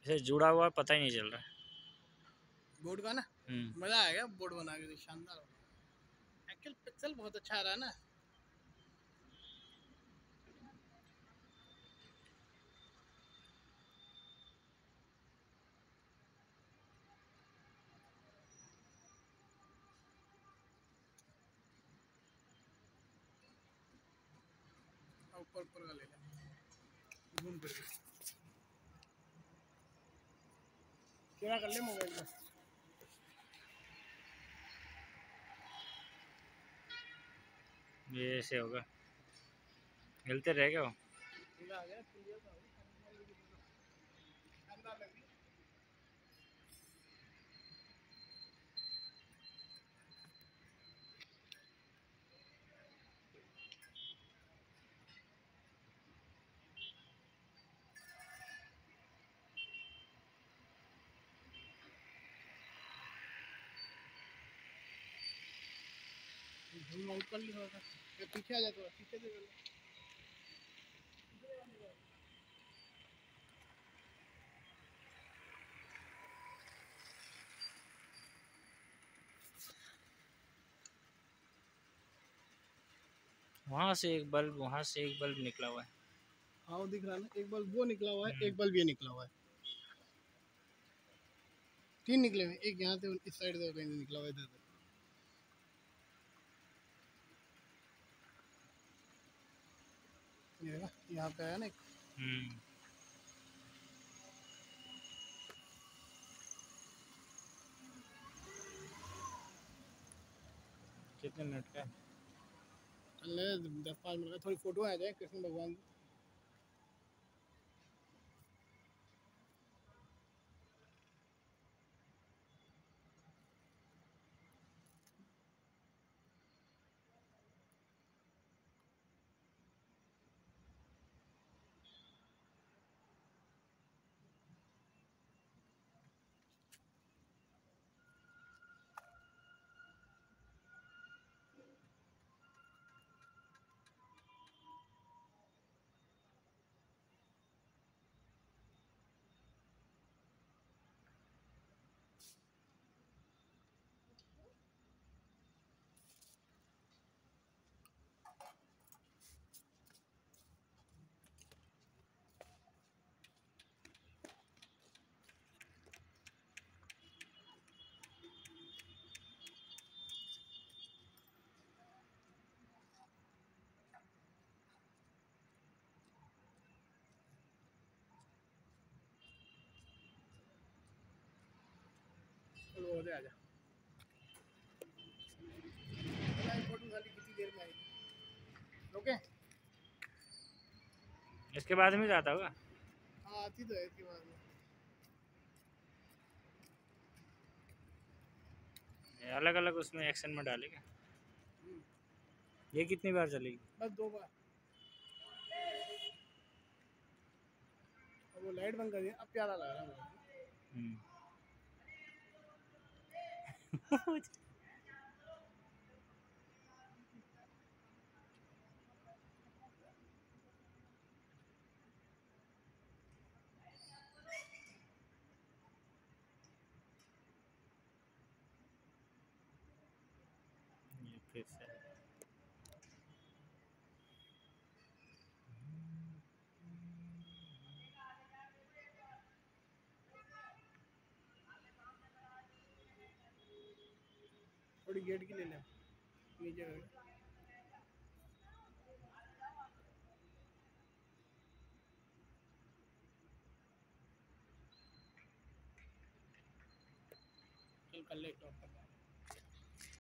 इसे जुड़ा हुआ पता ही नहीं चल रहा। बोर्ड का ना मजा आएगा, बोर्ड बना के शानदार। एक्चुअल पिक्सल बहुत अच्छा आ रहा है ना। ऊपर ऊपर का ले ले, घूम फिर के क्या कर ले मोबाइल में। ये ऐसे होगा, हिलते रह गए वो। आ गया क्लियर था, शानदार लग रही है। झूम आउट कर ली थोड़ा सा, पीछे आ जा, थोड़ा पीछे से कर ले। वहाँ से एक बल्ब, वहाँ से एक बल्ब निकला हुआ है। हाँ वो दिख रहा है ना, एक बल्ब वो निकला हुआ है, एक बल्ब ये निकला हुआ है। 3 निकले हुए, एक यहाँ से इस साइड से कहीं निकला हुआ है, इधर से। ये ना यहाँ पे आया ना एक। कितने मिनट का है? चलने 10-5 मिनट का, थोड़ी फोटो आ जाए कृष्ण भगवान की। चलो हो जाए, आजा। फोटो खाली कितनी देर में आएगी? ओके, इसके बाद में जाता होगा। हाँ आती तो है इसके बाद में। अलग अलग उसमें एक्शन में डालेगा। ये कितनी बार चलेगी? बस 2 बार। अब वो लाइट बंद कर दिया, अब प्यारा लग रहा है मुझे। ये फिर से थोड़ी गेट की ले ले नीचे करके। चल कर ले, टॉप कर ले।